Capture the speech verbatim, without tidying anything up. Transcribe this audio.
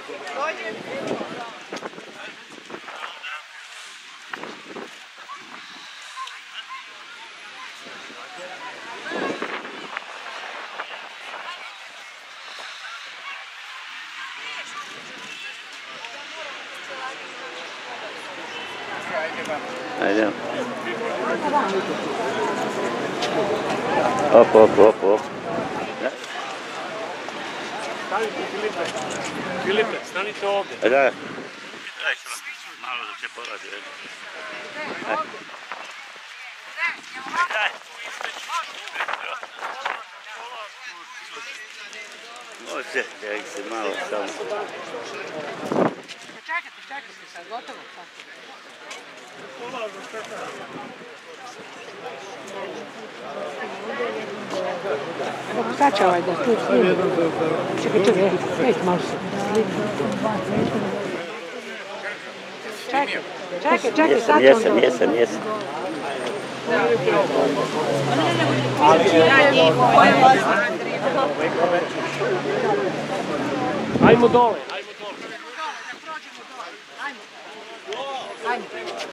Ajde. Op, op, op, op. Stanite, Filipe. Filipe, stanite ovdje. Da. Daj ću malo da će poradi. Može, ja se malo samo. Čekajte, čekajte sad, gotovo. Kako sad će ovaj da tu snimi? Čekaj, čekaj, pet malo se. Čekaj, čekaj, čekaj, sad će on Jesam, jesam, jesam. Ajmo dole, ajmo dole. Da prođemo dole, ajmo. Ajmo.